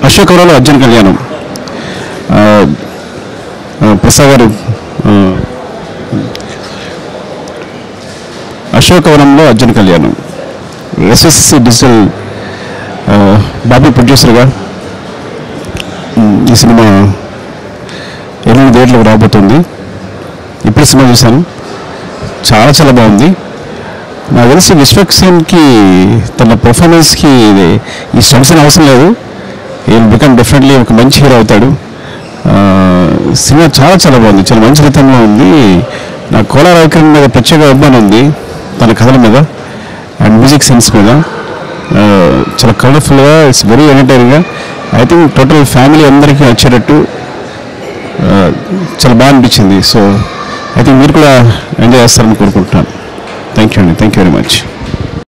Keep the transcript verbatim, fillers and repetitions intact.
అశోకవరంలో అర్జున్ కళ్యాణం. ప్రసాద్ గారు అశోకవరంలో అర్జున్ కళ్యాణం ఎస్ఎస్సి డిజిటల్ బాబీ ప్రొడ్యూసర్గా ఈ సినిమా ఎనిమిది డేట్లకు రాబోతుంది. ఇప్పుడు సినిమా చూశాను, చాలా చాలా బాగుంది. నాకు తెలిసి విశ్వక్సేన్కి తన పర్ఫార్మెన్స్కి ఈ స్టంట్స్ అని అవసరం లేదు. ఈ బికమ్ డెఫినెట్లీ ఒక మంచి హీరో అవుతాడు. సినిమా చాలా చాలా బాగుంది, చాలా మంచి రీతంలో ఉంది. నాకు కోలా రవికిరణ్ మీద ప్రత్యేక అభిమానం ఉంది, తన కథల మీద అండ్ మ్యూజిక్ సెన్స్ మీద. చాలా కలర్ఫుల్గా, ఇట్స్ వెరీ ఎంటర్టైనింగ్గా. ఐ థింక్ టోటల్ ఫ్యామిలీ అందరికీ వచ్చేటట్టు చాలా బాగా అనిపించింది. సో ఐ థింక్ మీరు కూడా ఎంజాయ్ చేస్తారని కోరుకుంటున్నాను. థ్యాంక్ యూ అండి, థ్యాంక్ యూ వెరీ మచ్.